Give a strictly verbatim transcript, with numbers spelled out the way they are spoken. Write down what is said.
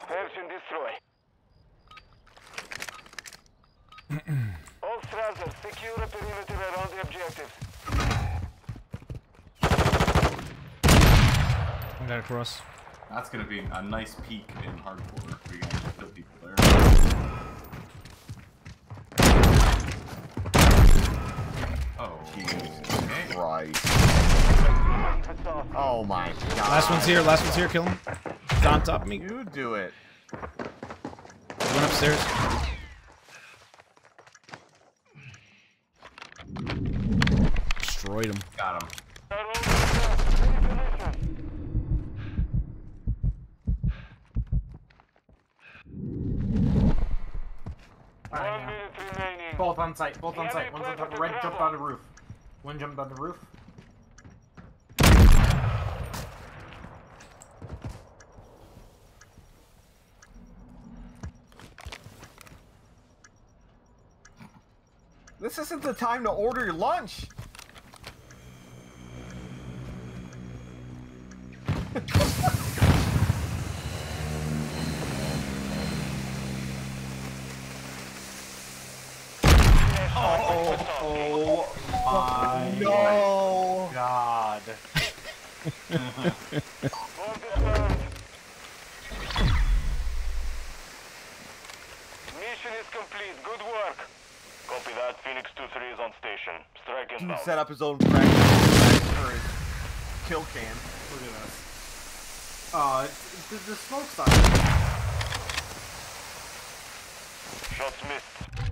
Search and destroy. All Strasser, secure a perimeter around the objectives. I got across. That's gonna be a nice peak in hardcore. We're gonna actually kill people there. Oh, Jesus. Okay. Right. Oh my god. Last one's here. Last one's here. Kill him. He's on top of me. You do it. Went upstairs. Destroyed him. Got him. One minute remaining. Both on site, both on site. One's on top of red, jumped on the roof. One jumped on the roof. This isn't the time to order your lunch. Oh, oh my No. god. Mission is complete. Good work. Copy that. Phoenix two three is on station. Strike He inbound. set up his own practice for his kill cam. Look at us. Oh, it's, it's the, the smoke side. Shots missed.